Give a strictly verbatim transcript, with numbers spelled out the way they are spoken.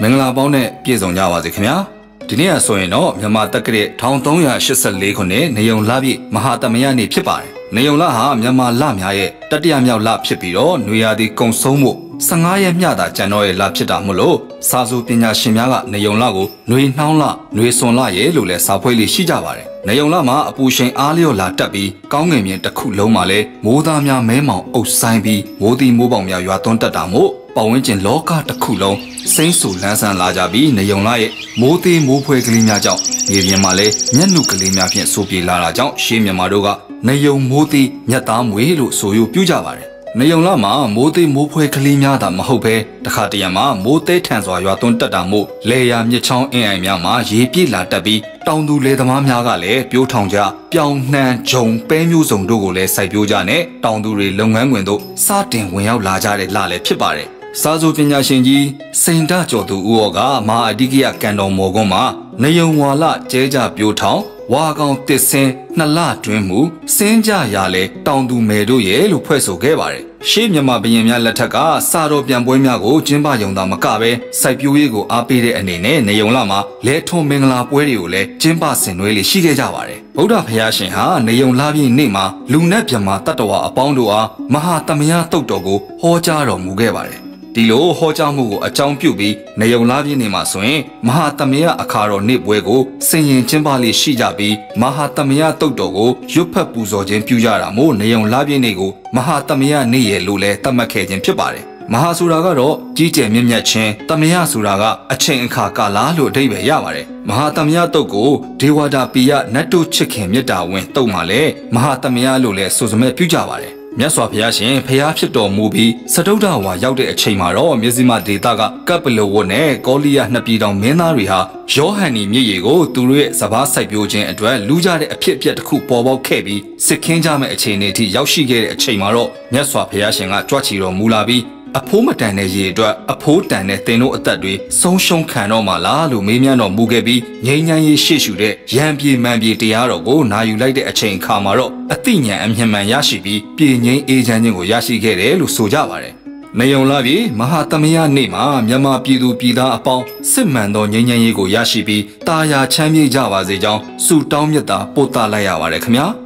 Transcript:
င်္ဂလာပေါင်းနဲ့ပြည့်စုံကြပါစေခင်ဗျာဒီနေ့ကဆိုရင်တော့မြန်မာတက္ကရာတစ်ထောင်သုံးရာရှစ်ဆယ့်လေးခုနှစ်နေုံလပြည့်မဟာသမယနေ့ဖြစ်ပါတယ်နေုံလဟာမြန်မာလများရဲ့တတိယမြောက်လဖြစ်ပြီးတော့နွေရာသီကုံဆုံးမှုဆယ့်ငါးရက်မျှတာကျန်တော့ရဲ့လဖြစ်တာမို့လို့စာစုပညာရှင်များကနေုံလကိုနွေနှောင်းလနွေစွန်လရဲ့လို့လဲစာဖွဲလေးရှိကြပါတယ်နေုံလမှာအပူချိန်အားလျော့လာတက်ပြီးကောင်းငင်မြင်တစ်ခုလုံးမှာလဲမိုးသားများမဲမောင်အုပ်ဆိုင်ပြီးမိုးတီမိုးပေါင်များရွာသွန်းတက်တာမို့ပတ်ဝန်းကျင်လောကတစ်ခုလုံးစိမ့်ဆူလန်းဆန်းလာကြပြီးနေုံလရဲ့မိုးသေးမိုးဖွဲကလေးများကြောင့်မြေပြင်မှာလဲမျက်နှုကလေးများဖြင့်စိုးပြေလာတာကြောင့်ရှေးမြန်မာတို့ကနေုံမိုးသေးမြတ်သားမွေလို့ဆိုရပြကြပါတယ်နေုံလမှာမိုးသေးမိုးဖွဲကလေးများသာမဟုတ်ပဲတခါတရံမှာမိုးသေးထန်စွာရွာသွန်းတက်တာမို့လေယာမြစ်ချောင်းအင်းအိုင်များမှာရေပြည့်လာတက်ပြီးတောင်သူလယ်သမားများကလည်းပြိုးထောင်ကြပြောင်းနှံဂျုံပဲမျိုးစုံတို့ကိုလည်းစိုက်ပျိုးကြနဲ့တောင်သူတွေလုပ်ငန်းခွင်တို့စတင်ဝင်ရောက်လာကြတဲ့လလည်းဖြစ်ပါတယ်စာစုပညာရှင်ကြီးစိန်တကျော်သူဦးော်ကမဟာအဓိကရကန်တော်မော်ကွန်းမှာနေုံဝါလကျဲကြပြိုးထောင်ဝါကောင်တစ်စင်းနှစ်လတွင်းမှုစင်းကြရလဲတောင်သူမယ်တို့ရဲ့လို့ဖွဲ့ဆိုခဲ့ပါတယ်ရှေးမြန်မာဘုရင်များလက်ထက်ကစာတော်ပြန်ပွဲများကိုကျင်းပရုံသာမကပဲစိုက်ပျိုးရေးကိုအားပေးတဲ့အနေနဲ့နေုံလမှာလဲထုံမင်္ဂလာပွဲတွေကိုလည်းကျင်းပဆင်နွှဲလေးရှိခဲ့ကြပါတယ်ဗုဒ္ဓဘုရားရှင်ဟာနေုံလပြည့်နေ့မှာလူနဲ့မြမာတတ္တဝါအပေါင်းတို့အားမဟာသမယတုတ်တော်ကိုဟောကြားတော်မူခဲ့ပါတယ်ဒီလိုဟောကြားမှုကိုအကြောင်းပြုပြီးနေုံလာပြည့်နေ့မှာဆိုရင်မဟာသမယအခါတော်နေ့ပွဲကိုဆင်ရင်ကျင်းပလေးရှိကြပြီးမဟာသမယတုတ်တော်ကိုရွတ်ဖက်ပူဇော်ခြင်းပြုကြတာမို့နေုံလာပြည့်နေ့ကိုမဟာသမယနေ့ရဲ့လို့လဲသတ်မှတ်ခဲ့ခြင်းဖြစ်ပါတယ်မဟာဆိုတာကတော့ကြီးကျယ်မြင့်မြတ်ခြင်းသမယဆိုတာကအချိန်အခါကာလလို့အဓိပ္ပာယ်ရပါတယ်မဟာသမယတုတ်ကိုဒေဝတာပိယနတ်တို့ချစ်ခင်မြတ်တာဝင်တုတ်မှာလဲမဟာသမယလို့လဲဆိုစမဲ့ပြုကြပါတယ်မြတ်စွာဘုရားရှင်ဖျားဖြစ်တော်မူပြီးစတုဒ္ဓဝါရောက်တဲ့အချိန်မှာတော့မြဇိမဒေတာကကပ္ပလဝတ်နဲ့ကောလိယနှစ်ပြည်တော်မင်းသားတွေဟာယောဟန်နီမြစ်ရေကိုသူတို့ရဲ့စဘာစိုက်ပျိုးခြင်းအတွက်လူကြတဲ့အဖြစ်အပျက်တစ်ခုပေါ်ပေါက်ခဲ့ပြီးစစ်ခင်းကြမဲ့အခြေအနေအထိရောက်ရှိခဲ့တဲ့အချိန်မှာတော့မြတ်စွာဘုရားရှင်ကကြွချီတော်မူလာပြီးအဖိုးမတန်တဲ့ရေအတွက်အဖိုးတန်တဲ့တင်တို့အသက်တွေဆုံးရှုံးခံတော့မှလားလို့မေးမြန်းတော်မူခဲ့ပြီးငြိမ်းချမ်းရေးရှေ့ရှုတဲ့ရံပြေမှန်ပြေတရားတော်ကိုနာယူလိုက်တဲ့အချိန်အခါမှာတော့အသိဉာဏ်အမြင်မှန်ရရှိပြီးပြည်ငြိမ်းအေးချမ်းခြင်းကိုရရှိခဲ့တယ်လို့ဆိုကြပါတယ်နေုံလာပြီမဟာသမယနေ့မှာမြန်မာပြည်သူပြည်သားအပေါင်းစစ်မှန်သောငြိမ်းချမ်းရေးကိုရရှိပြီးတာယာချမ်းမြေ့ကြပါစေကြောင်းဆုတောင်းမြတ်တာပို့သလိုက်ရပါတယ်ခင်ဗျာ